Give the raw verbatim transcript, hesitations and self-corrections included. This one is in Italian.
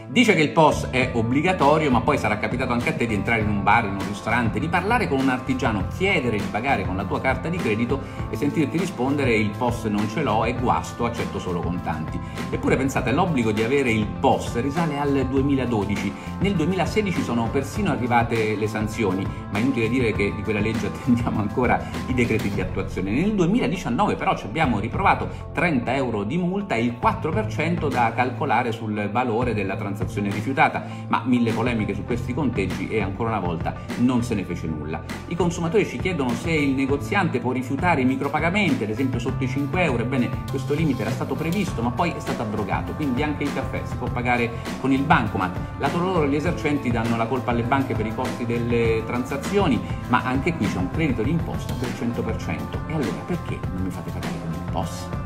Dice che il P O S è obbligatorio, ma poi sarà capitato anche a te di entrare in un bar, in un ristorante, di parlare con un artigiano, chiedere di pagare con la tua carta di credito e sentirti rispondere il P O S non ce l'ho, è guasto, accetto solo contanti. Eppure pensate, l'obbligo di avere il P O S risale al duemiladodici, nel duemilasedici sono persino arrivate le sanzioni, ma è inutile dire che di quella legge attendiamo ancora i decreti di attuazione. Nel duemiladiciannove però ci abbiamo riprovato, trenta euro di multa e il quattro per cento da calcolare sul valore della transazione rifiutata, ma mille polemiche su questi conteggi e ancora una volta non se ne fece nulla. I consumatori ci chiedono se il negoziante può rifiutare i micropagamenti, ad esempio sotto i cinque euro. Ebbene, questo limite era stato previsto ma poi è stato abrogato, quindi anche il caffè si può pagare con il bancomat. Lato loro gli esercenti danno la colpa alle banche per i costi delle transazioni, ma anche qui c'è un credito d'imposta del cento per cento. E allora perché non mi fate pagare con il P O S?